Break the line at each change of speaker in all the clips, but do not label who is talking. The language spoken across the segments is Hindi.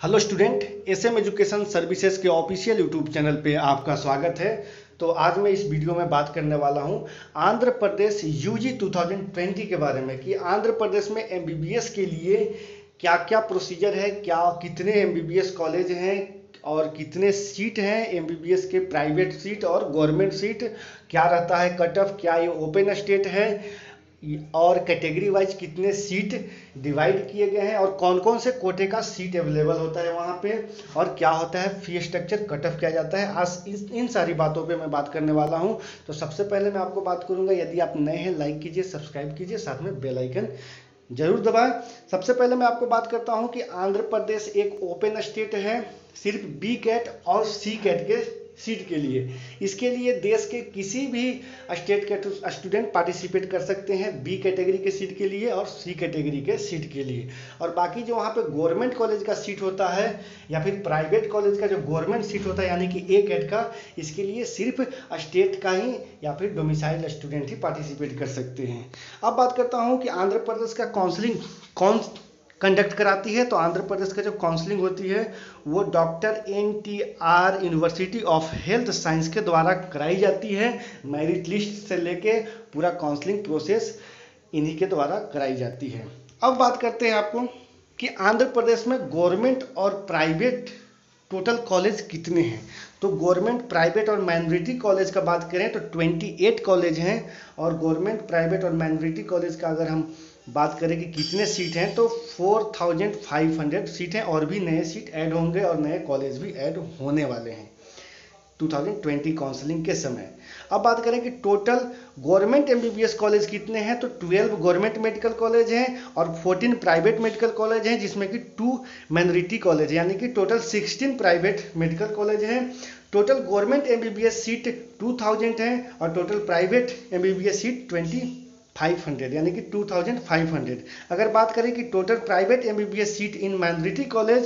Hello student, SM education services के ऑफिशियल यूट्यूब चैनल पे आपका स्वागत है। तो आज मैं इस वीडियो में बात करने वाला हूं आंध्र प्रदेश यूजी 2020 के बारे में कि आंध्र प्रदेश में एमबीबीएस के लिए क्या क्या प्रोसीजर है, क्या कितने एमबीबीएस कॉलेज हैं और कितने सीट हैं एमबीबीएस के, प्राइवेट सीट और गवर्नमेंट सीट, क्या रहता है कट ऑफ, क्या ये ओपन स्टेट है और कैटेगरी वाइज कितने सीट डिवाइड किए गए हैं और कौन कौन से कोटे का सीट अवेलेबल होता है वहाँ पे, और क्या होता है फी स्ट्रक्चर, कट ऑफ किया जाता है। आज इन सारी बातों पे मैं बात करने वाला हूँ। तो सबसे पहले मैं आपको बात करूँगा, यदि आप नए हैं लाइक कीजिए, सब्सक्राइब कीजिए, साथ में बेल आइकन जरूर दबाएं। सबसे पहले मैं आपको बात करता हूं कि आंध्र प्रदेश एक ओपन स्टेट है सिर्फ बी कैट और सी कैट के सीट के लिए। इसके लिए देश के किसी भी स्टेट के स्टूडेंट पार्टिसिपेट कर सकते हैं बी कैटेगरी के सीट के लिए और सी कैटेगरी के सीट के लिए। और बाकी जो वहाँ पे गवर्नमेंट कॉलेज का सीट होता है या फिर प्राइवेट कॉलेज का जो गवर्नमेंट सीट होता है यानी कि ए कैट का, इसके लिए सिर्फ स्टेट का ही या फिर डोमिसाइल स्टूडेंट ही पार्टिसिपेट कर सकते हैं। अब बात करता हूँ कि आंध्र प्रदेश का काउंसलिंग कौन कंडक्ट कराती है। तो आंध्र प्रदेश का जो काउंसलिंग होती है वो doctor NTR university of health science के द्वारा कराई जाती है। मेरिट लिस्ट से लेके पूरा काउंसलिंग प्रोसेस इन्हीं के द्वारा कराई जाती है। अब बात करते हैं आपको कि आंध्र प्रदेश में गवर्नमेंट और प्राइवेट टोटल कॉलेज कितने हैं। तो गवर्नमेंट, प्राइवेट और माइनॉरिटी कॉलेज का बात करें तो 28 कॉलेज हैं। और गवर्नमेंट, प्राइवेट और माइनॉरिटी कॉलेज का अगर हम बात करें कि कितने सीट हैं तो 4500 सीट हैं और भी नए सीट ऐड होंगे और नए कॉलेज भी ऐड होने वाले हैं 2020 काउंसलिंग के समय। अब बात करें कि टोटल गवर्नमेंट एमबीबीएस कॉलेज कितने हैं तो 12 गवर्नमेंट मेडिकल कॉलेज हैं और 14 प्राइवेट मेडिकल कॉलेज हैं, जिसमें कि 2 माइनॉरिटी कॉलेज है, यानी कि टोटल 16 प्राइवेट मेडिकल कॉलेज हैं। टोटल गवर्नमेंट एमबीबीएस सीट 2000 है और टोटल प्राइवेट एमबीबीएस सीट 2500 यानी कि 2500। अगर बात करें कि total private MBBS seat in minority college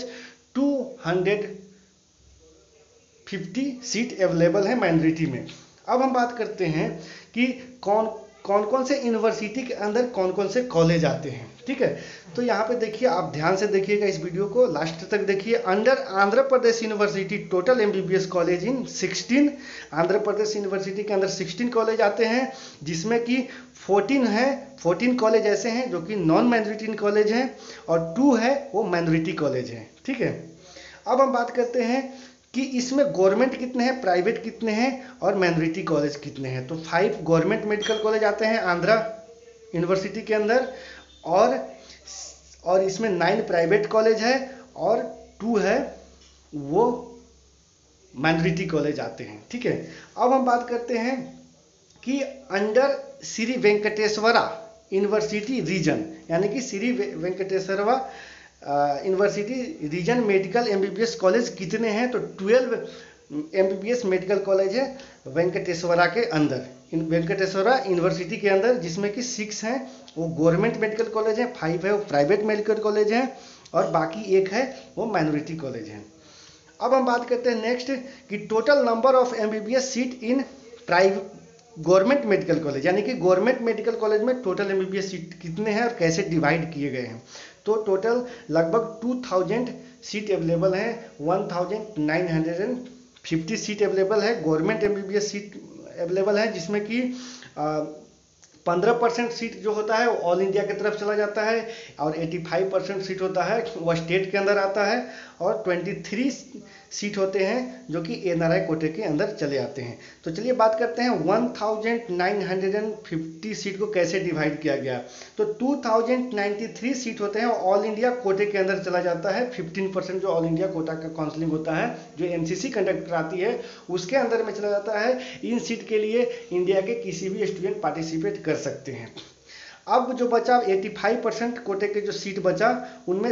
250 seat available है माइनॉरिटी में। अब हम बात करते हैं कि कौन कौन से यूनिवर्सिटी के अंदर कौन कौन से कॉलेज आते हैं। ठीक है, तो यहाँ पे देखिए, आप ध्यान से देखिएगा, इस वीडियो को लास्ट तक देखिए। Under Andhra Pradesh university total MBBS college in 16, Andhra Pradesh university के अंदर 16 कॉलेज आते हैं, जिसमें कि 14 कॉलेज ऐसे हैं जो कि नॉन माइनॉरिटी कॉलेज हैं और 2 है वो माइनॉरिटी कॉलेज हैं। ठीक है, अब हम बात करते हैं कि इसमें गवर्नमेंट कितने हैं, प्राइवेट कितने हैं और माइनॉरिटी कॉलेज कितने हैं। तो 5 गवर्नमेंट मेडिकल कॉलेज आते हैं आंध्रा यूनिवर्सिटी के अंदर और इसमें 9 प्राइवेट कॉलेज है और 2 है वो माइनॉरिटी कॉलेज आते हैं। ठीक है, अब हम बात करते हैं कि under Shri Venkateswara university region, यानी कि Shri Venkateswara university region medical MBBS college कितने हैं तो 12 एमबीबीएस मेडिकल कॉलेज है वेंकटेश्वरा के अंदर, वेंकटेश्वरा यूनिवर्सिटी के अंदर, जिसमें कि 6 हैं वो गवर्नमेंट मेडिकल कॉलेज है, 5 है वो प्राइवेट मेडिकल कॉलेज हैं और बाकी 1 है वो माइनॉरिटी कॉलेज है। अब हम बात करते हैं नेक्स्ट कि total number of MBBS seat in private government medical college, यानी कि गवर्नमेंट मेडिकल कॉलेज में टोटल एमबीबीएस सीट कितने हैं और कैसे डिवाइड किए गए हैं। तो टोटल लगभग 2000 सीट अवेलेबल हैं, 1950 सीट अवेलेबल है, गवर्नमेंट एमबीबीएस सीट अवेलेबल है, जिसमें कि 15% सीट जो होता है वो ऑल इंडिया की तरफ चला जाता है और 85% सीट होता है वो स्टेट के अंदर आता है और 23 सीट होते हैं जो कि NRI कोटे के अंदर चले आते हैं। तो चलिए बात करते हैं 1950 सीट को कैसे डिवाइड किया गया। तो 2093 सीट होते हैं ऑल इंडिया कोटे के अंदर चला जाता है, 15% जो ऑल इंडिया कोटा का काउंसलिंग होता है जो MCC कंडक्ट कराती है उसके अंदर में चला जाता है। इन सीट के लिए इंडिया के किसी भी स्टूडेंट पार्टिसिपेट कर सकते हैं। अब जो बचा 85% कोटे के जो सीट बचा उनमें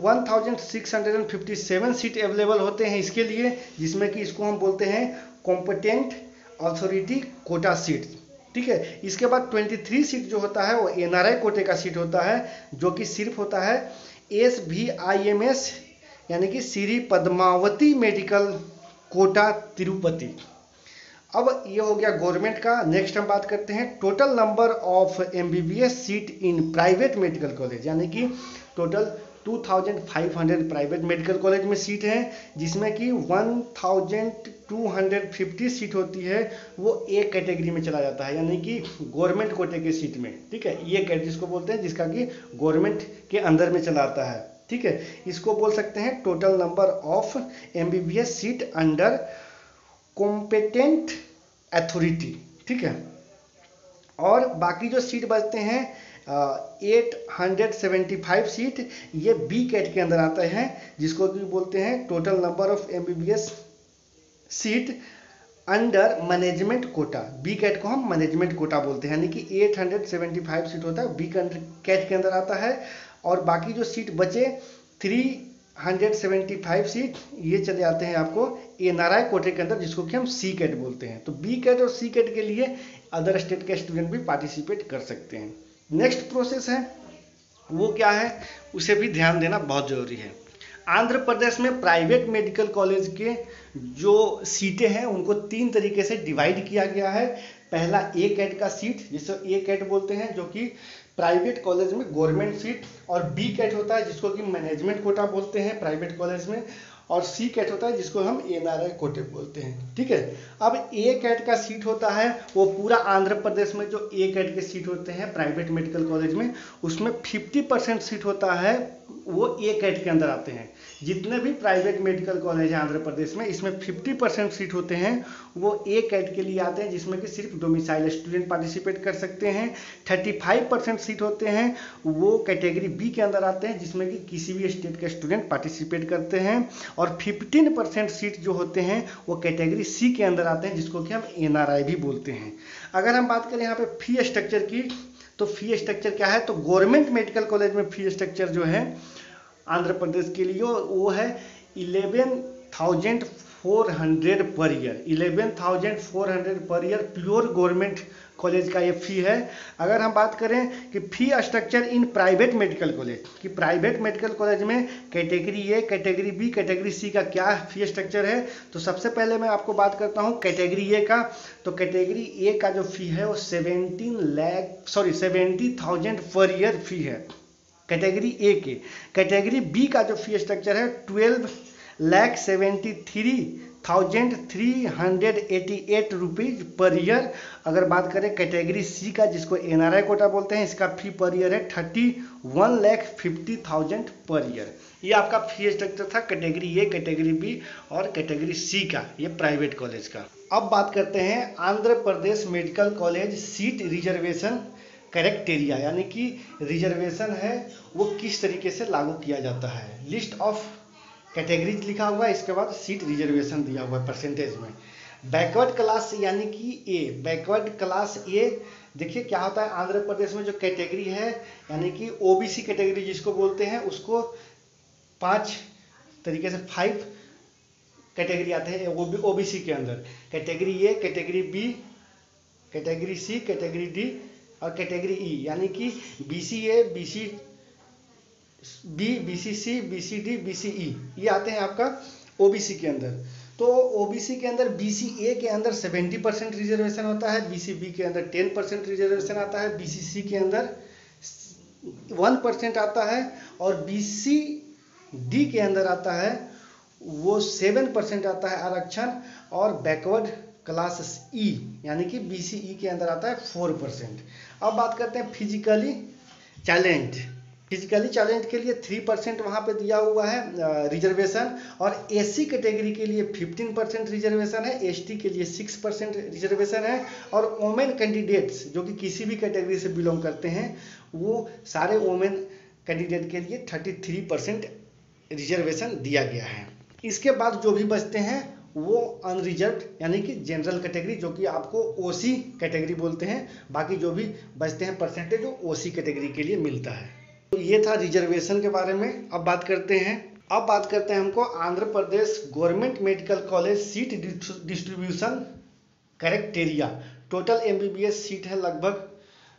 1657 सीट अवेलेबल होते हैं इसके लिए, जिसमें कि इसको हम बोलते हैं कॉम्पिटेंट अथॉरिटी कोटा सीट। ठीक है, इसके बाद 23 सीट जो होता है वो NRI कोटे का सीट होता है जो कि सिर्फ होता है SVIMS यानी कि श्री पद्मावती मेडिकल कोटा तिरुपति। अब ये हो गया गवर्नमेंट का। नेक्स्ट हम बात करते हैं total number of MBBS seat in private medical college, यानी कि टोटल 2500 प्राइवेट मेडिकल कॉलेज में सीट हैं, जिसमें कि 1250 सीट होती है वो ए कैटेगरी में चला जाता है, यानी कि गवर्नमेंट कोटे के सीट में। ठीक है, ये कैटेगरी जिसको बोलते हैं, जिसका कि गवर्नमेंट के अंदर में चला आता है। ठीक है, इसको बोल सकते हैं total number of MBBS seat under competent authority. ठीक है, और बाकी जो सीट बचते हैं 875 सीट, ये बी कैट के अंदर आते हैं, जिसको कि बोलते हैं total number of MBBS seat under management quota. B cat को हम मैनेजमेंट कोटा बोलते हैं, यानी कि 875 सीट होता है बी कैट के अंदर आता है। और बाकी जो सीट बचे 375 सीट, ये चले आते हैं आपको एनआरआई कोटे के अंदर, जिसको कि हम सी कैट बोलते हैं। तो बी कैट और सी कैट के लिए अदर स्टेट के स्टूडेंट भी पार्टिसिपेट कर सकते हैं। नेक्स्ट प्रोसेस है वो क्या है, उसे भी ध्यान देना बहुत जरूरी है। आंध्र प्रदेश में प्राइवेट मेडिकल कॉलेज के जो सीटें हैं उनको 3 तरीके से डिवाइड किया गया है। पहला ए कैट का सीट, जिसे ए कैट बोलते हैं, जो कि प्राइवेट कॉलेज में गवर्नमेंट सीट, और बी कैट होता है जिसको कि मैनेजमेंट कोटा बोलते हैं प्राइवेट कॉलेज में, और सी कैट होता है जिसको हम एनआरआई कोटे बोलते हैं। ठीक है, अब ए कैट का सीट होता है वो पूरा आंध्र प्रदेश में जो ए कैट के सीट होते हैं प्राइवेट मेडिकल कॉलेज में, उसमें 50% सीट होता है वो ए कैट के अंदर आते हैं। जितने भी प्राइवेट मेडिकल कॉलेज हैं आंध्र प्रदेश में, इसमें 50% सीट होते हैं वो ए कैट के लिए आते हैं, जिसमें कि सिर्फ डोमिसाइल स्टूडेंट पार्टिसिपेट कर सकते हैं। 35% सीट होते हैं वो कैटेगरी बी के अंदर आते हैं, जिसमें कि किसी भी स्टेट के स्टूडेंट पार्टिसिपेट करते हैं। और 15% सीट जो होते हैं वो कैटेगरी सी के अंदर आते हैं, जिसको कि हम एनआरआई भी बोलते हैं। अगर हम बात करें यहाँ पे फी स्ट्रक्चर की, तो फी स्ट्रक्चर क्या है, तो गवर्नमेंट मेडिकल कॉलेज में फी स्ट्रक्चर जो है आंध्र प्रदेश के लिए वो है 11,400 per year. 11,400 per year pure government college का ये फी है। अगर हम बात करें कि fee structure in private medical college, कि प्राइवेट मेडिकल कॉलेज में category A, category B, category C का क्या फी स्ट्रक्चर है, तो सबसे पहले मैं आपको बात करता हूँ कैटेगरी ए का। तो कैटेगरी ए का जो फी है वो 70,000 पर ईयर फी है कैटेगरी ए के। कैटेगरी बी का जो फी स्ट्रक्चर है 12,73,388 रुपीज पर ईयर। अगर बात करें कैटेगरी सी का, जिसको एनआरआई कोटा बोलते हैं, इसका फी पर ईयर है 31,50,000 पर ईयर। ये आपका फी स्ट्रक्चर था कैटेगरी ए, कैटेगरी बी और कैटेगरी सी का, ये प्राइवेट कॉलेज का। अब बात करते हैं Andhra Pradesh medical college seat reservation criteria, यानी कि रिजर्वेशन है वो किस तरीके से लागू किया जाता है। लिस्ट ऑफ कैटेगरीज लिखा हुआ है, इसके बाद सीट रिजर्वेशन दिया हुआ है परसेंटेज में। बैकवर्ड क्लास यानी कि ए, बैकवर्ड क्लास ए, देखिए क्या होता है आंध्र प्रदेश में जो कैटेगरी है, यानी कि ओबीसी कैटेगरी जिसको बोलते हैं, उसको 5 तरीके से 5 कैटेगरी आते हैं ओबीसी के अंदर। Category A, category B, category C, category D और कैटेगरी ई, यानी कि BCA, BCB, BCC, BCD, BCE, ये आते हैं आपका ओबीसी के अंदर। तो ओबीसी के अंदर BCA के अंदर 70% रिजर्वेशन होता है, BCB के अंदर 10% रिजर्वेशन आता है, BCC के अंदर 1% आता है, और BCD के अंदर आता है वो 7% आता है आरक्षण, और बैकवर्ड क्लास ई यानी कि BCE के अंदर आता है 4%। अब बात करते हैं फिजिकली चैलेंज। फिजिकली चैलेंज के लिए 3% वहाँ पे दिया हुआ है रिजर्वेशन, और एसी कैटेगरी के लिए 15% रिजर्वेशन है, एसटी के लिए 6% रिजर्वेशन है, और वोमेन कैंडिडेट्स जो कि किसी भी कैटेगरी से बिलोंग करते हैं वो सारे वोमेन कैंडिडेट के लिए 33% रिजर्वेशन दिया गया है। इसके बाद जो भी बचते हैं वो अनरिजर्व्ड यानी कि जनरल कैटेगरी, जो कि आपको ओसी कैटेगरी बोलते हैं, बाकी जो भी बचते हैं परसेंटेज वो ओसी कैटेगरी के लिए मिलता है। तो ये था रिजर्वेशन के बारे में। अब बात करते हैं हमको Andhra Pradesh government medical college seat distribution criteria. Total MBBS seat है लगभग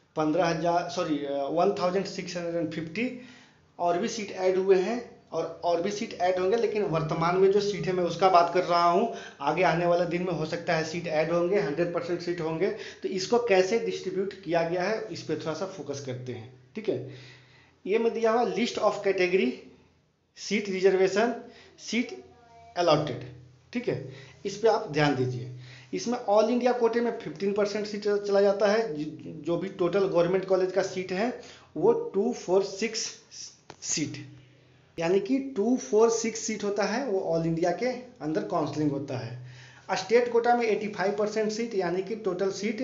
1650, और भी सीट ऐड हुए हैं और भी सीट ऐड होंगे, लेकिन वर्तमान में जो सीट है मैं उसका बात कर रहा हूँ। आगे आने वाले दिन में हो सकता है सीट ऐड होंगे, 100% सीट होंगे। तो इसको कैसे डिस्ट्रीब्यूट किया गया है इस पर थोड़ा सा फोकस करते हैं। ठीक है, ये में दिया हुआ list of category seat reservation, seat allotted, ठीक है, इस पे आप ध्यान दीजिए। इसमें ऑल इंडिया कोटे में 15% सीट चला जाता है। जो भी टोटल गवर्नमेंट कॉलेज का सीट है वो 246 सीट, यानी कि 246 सीट होता है, वो ऑल इंडिया के अंदर काउंसलिंग होता है। स्टेट कोटा में 85% सीट, यानी कि टोटल सीट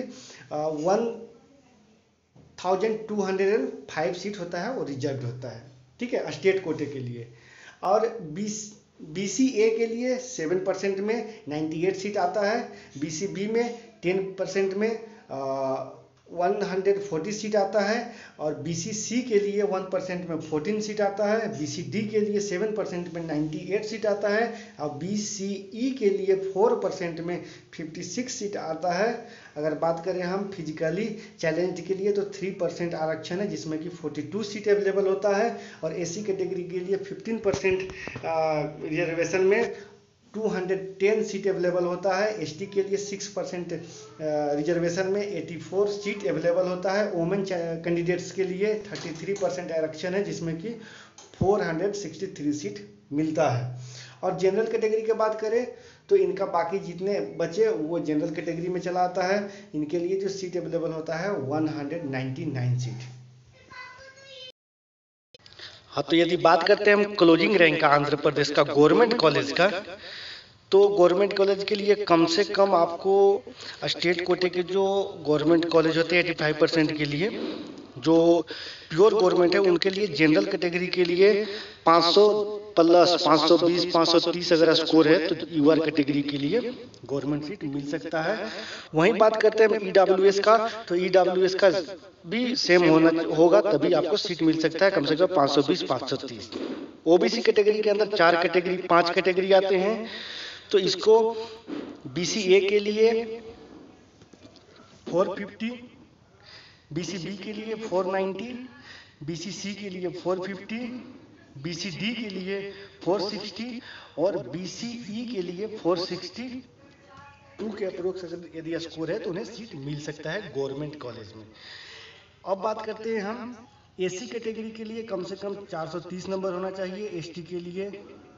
1205 सीट होता है, वो रिजर्व होता है, ठीक है, स्टेट कोटे के लिए। और BCA के लिए 7% में 98 सीट आता है, BCB में 10% में 140 सीट आता है, और BCC के लिए 1% में 14 सीट आता है, BCD के लिए 7% में 98 सीट आता है, और BCE के लिए 4% में 56 सीट आता है। अगर बात करें हम फिजिकली चैलेंज के लिए तो 3% आरक्षण है, जिसमें कि 42 सीट अवेलेबल होता है, और SC कैटेगरी के लिए 15% रिजर्वेशन में 210 सीट अवेलेबल होता है। ST के लिए 6% रिजर्वेशन में 84 सीट अवेलेबल होता है। वुमेन कैंडिडेट्स के लिए 33% आरक्षण है, जिसमें कि 463 सीट मिलता है। और जनरल कैटेगरी की बात करें तो इनका बाकी जितने बचे वो जनरल कैटेगरी में चला आता है। इनके लिए जो सीट अवेलेबल होता है 199 सीट। हाँ, तो यदि बात करते हैं हम क्लोजिंग रैंक का आंध्र प्रदेश का गवर्नमेंट कॉलेज का, तो गवर्नमेंट कॉलेज के लिए कम से कम आपको स्टेट कोटे के जो गवर्नमेंट कॉलेज होते हैं 85% के लिए, जो प्योर गवर्नमेंट है, उनके लिए जनरल कैटेगरी के लिए 500 प्लस 520 530 अगर स्कोर है तो UR कैटेगरी के लिए गवर्नमेंट सीट मिल सकता है। वहीं बात करते हैं EWS का, तो EWS का भी सेम होगा, तभी आपको सीट मिल सकता है, कम से कम 520 530। OBC कैटेगरी के अंदर 5 कैटेगरी आते हैं, तो इसको BCA के लिए 450, BCB के लिए 490, BCC के लिए 450, BCD के लिए 460 और BCE के लिए 462 के अप्रोक्स यदि स्कोर है तो उन्हें सीट मिल सकता है गवर्नमेंट कॉलेज में। अब बात करते हैं हम SC कैटेगरी के लिए कम से कम 430 नंबर होना चाहिए, ST के लिए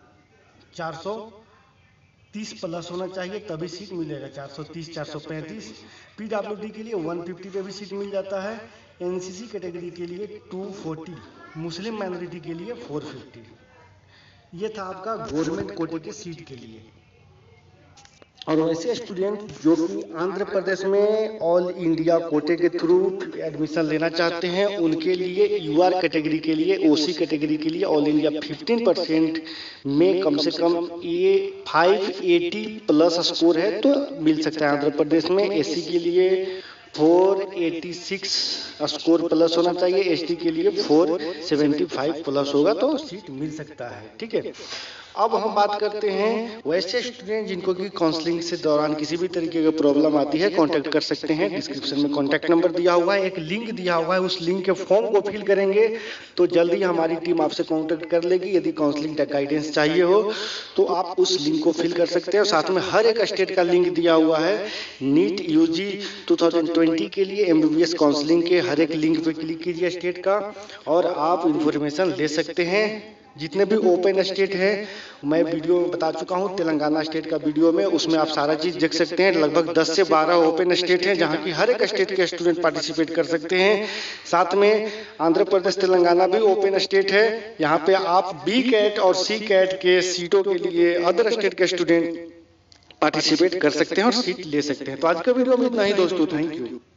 430 प्लस होना चाहिए, तभी सीट मिलेगा, 430 435। PWD के लिए 150 पे भी सीट मिल जाता है। NCC कैटेगरी के लिए 240, मुस्लिम माइनॉरिटी के लिए 450। ये था आपका गवर्नमेंट कोटे के सीट के लिए। और वैसे स्टूडेंट जो कि आंध्र प्रदेश में ऑल इंडिया कोटे के थ्रू एडमिशन लेना चाहते हैं, उनके लिए UR कैटेगरी के लिए, OC कैटेगरी के लिए ऑल इंडिया 15% में कम से कम 580 प्लस स्कोर है तो मिल सकता है आंध्र प्रदेश में। SC के लिए 486 स्कोर प्लस होना चाहिए, ST के लिए 475 प्लस होगा तो सीट मिल सकता है, ठीक है। अब हम बात करते हैं वैसे स्टूडेंट जिनको कि काउंसलिंग से दौरान किसी भी तरीके की प्रॉब्लम आती है, कांटेक्ट कर सकते हैं। डिस्क्रिप्शन में कांटेक्ट नंबर दिया हुआ है, एक लिंक दिया हुआ है, उस लिंक के फॉर्म को फिल करेंगे तो जल्दी हमारी टीम आपसे कांटेक्ट कर लेगी। यदि काउंसलिंग का गाइडेंस चाहिए हो तो आप उस लिंक को फिल कर सकते हैं। और साथ में हर एक स्टेट का लिंक दिया हुआ है। नीट UG 2020 के लिए MBBS काउंसलिंग के हर एक लिंक पे क्लिक कीजिए स्टेट का, और आप इंफॉर्मेशन ले सकते हैं। जितने भी ओपन स्टेट है मैं वीडियो में बता चुका हूं, तेलंगाना स्टेट का वीडियो में, उसमें आप सारा चीज देख सकते हैं। लगभग 10 से 12 ओपन स्टेट हैं जहां की हर एक स्टेट के स्टूडेंट पार्टिसिपेट कर सकते हैं। साथ में आंध्र प्रदेश तेलंगाना भी ओपन स्टेट है, यहाँ पे आप B कैट और C कैट के सीटों के लिए अदर स्टेट के स्टूडेंट पार्टिसिपेट कर सकते हैं और सीट ले सकते हैं। तो आज का वीडियो में इतना ही दोस्तों, थैंक यू।